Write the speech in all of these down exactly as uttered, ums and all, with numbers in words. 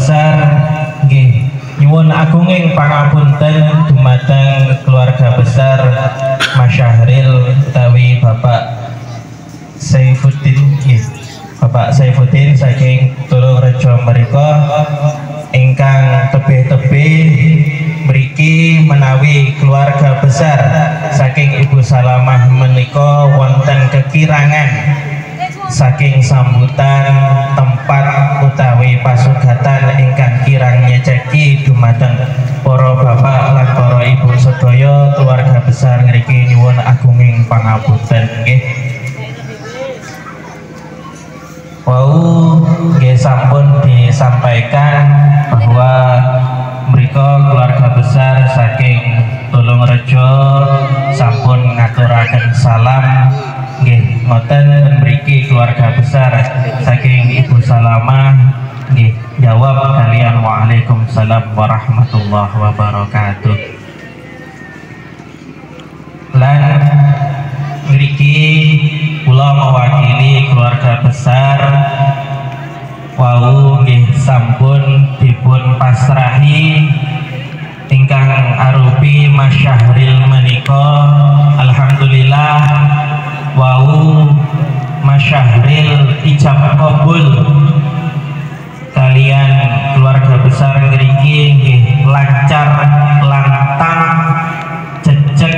besar nggih nyuwun agunging pangapunten dumateng keluarga besar Mas Syahril utawi Bapak Saifuddin nggih Bapak Saifuddin saking Tulungrejo menika ingkang tebih-tebih mriki menawi keluarga besar saking Ibu Salamah menika wonten kekirangan saking sambutan tempat utawi pasugatan ingkang kirang nyeceki dumateng para bapak lan para ibu sedaya keluarga besar ngriki nyuwun agunging pangapunten nggih. Wau nggih sampun disampaikan bahwa mereka keluarga besar saking Tulungrejo sampun ngaturaken salam nggih ngoten mriki keluarga besar saking Ibu Salamah nggih jawab kalian waalaikumsalam warahmatullahi wabarakatuh. Lan mriki kula mewakili keluarga besar wau nggih sampun dipun pasrahi ingkang arupi Mas Syahril menika alhamdulillah wau Mas Syahril ijab kabul kalian keluarga besar ngriki nggih lancar lantang jejeg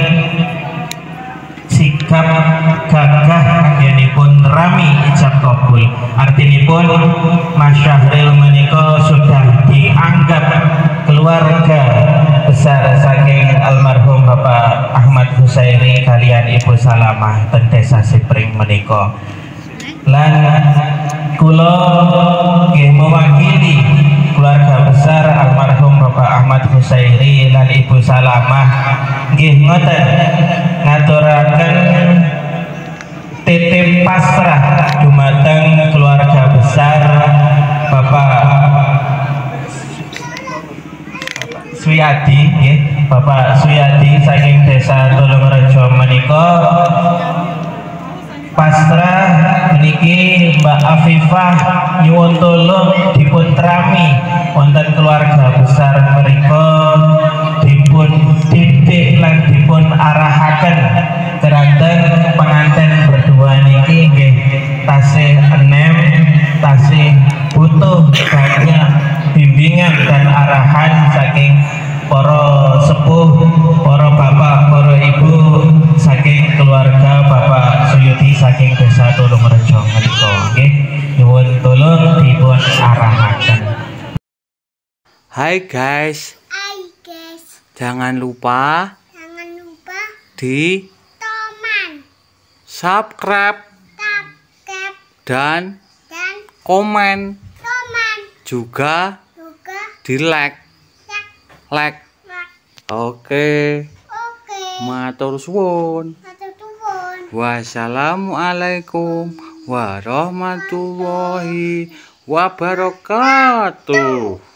sikap gagah anggenipun rami ijab kabul. Artinipun Mas Syahril menika sudah dianggap keluarga besar saking almarhum Bapak Ahmad Husairi kalian Ibu Salamah ten Desa Sipring menika. Lan kula nggih mewakili keluarga besar almarhum Bapak Ahmad Husairi lan Ibu Salamah nggih ngoten ngaturaken titip pasrah dumateng keluarga besar Bapak Suyadi nggih Bapak Suyadi saking Desa Tulungrejo menika pasrah niki Mbak Afifah nyuwun tulung dipun trami wonten keluarga besar mereka dipun didik lan dipun arahaken keranten pengantin berdua niki nggih tasih enem tasih butuh banyak bimbingan dan arahan saking para sepuh, para bapak, para ibu saking keluarga Bapak Suyudi saking Desa Tulungrejo menika nggih nyuwun tulung dipun arahaken. Hai guys. Hai guys. Jangan lupa Jangan lupa di teman subscribe subscribe dan dan komen teman juga juga di like like like. like. Oke. Oke. Matur suwun. Satu tuhun. Wassalamualaikum warahmatullahi wabarakatuh.